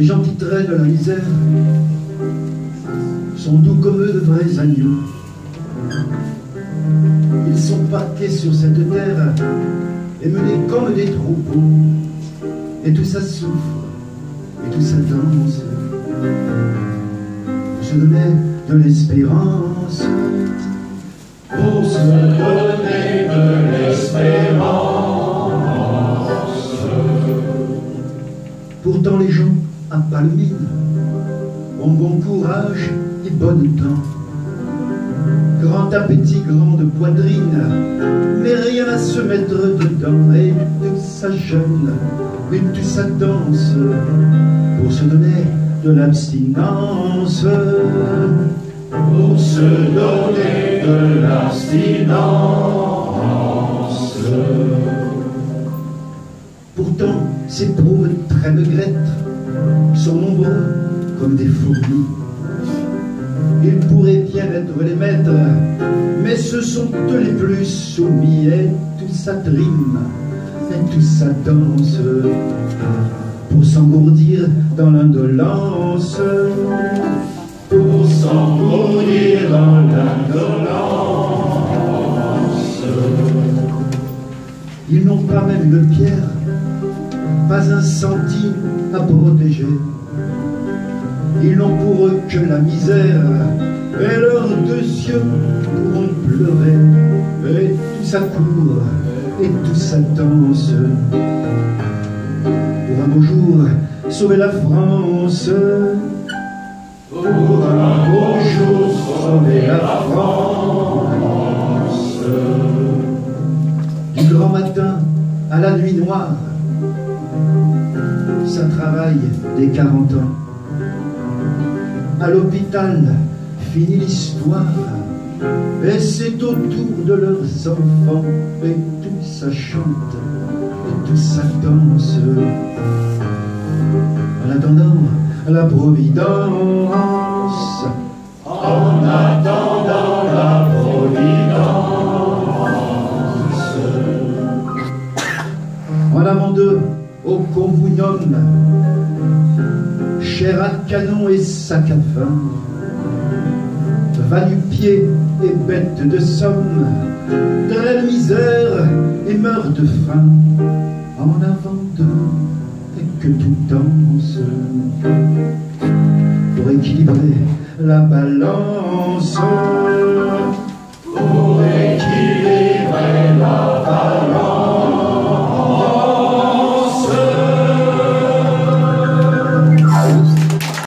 gens qui traînent la misère sont doux comme eux de vrais agneaux. Ils sont parqués sur cette terre et menés comme des troupeaux. Et tout ça souffre, et tout ça danse. Je donnais de l'espérance. Pour se donner de l'espérance. Pourtant les gens à Palmine ont bon courage et bonne dent. Grand appétit, grande poitrine, mais rien à se mettre dedans. Et tout ça jeûne, et tout ça danse, pour se donner de l'abstinence. Pour se donner de l'abstinence. Pourtant, ces pauvres très maigrettes sont nombreux comme des fourmis. Ils pourraient bien être les maîtres, mais ce sont eux les plus soumis. Et tout ça trime, et tout ça danse, pour s'engourdir dans l'indolence. Pour s'engourdir dans l'indolence. Ils n'ont pas même une pierre, pas un centime à protéger. Ils n'ont pour eux que la misère, et leurs deux yeux pourront pleurer. Et tout ça court, et tout ça danse, pour un beau jour sauver la France. Pour un beau jour sauver la France. Du grand matin à la nuit noire, ça travaille des 40 ans. À l'hôpital, finit l'histoire, et c'est autour de leurs enfants, et tout ça chante, et tout ça danse. En attendant la providence, en attendant la providence. en avant d'eux, au convunium, chair à canon et sac à vin, va-nu-pied et bête de somme, traîne misère et meurt de faim, en avant d'eux, et que tout danse, pour équilibrer la balance. Pour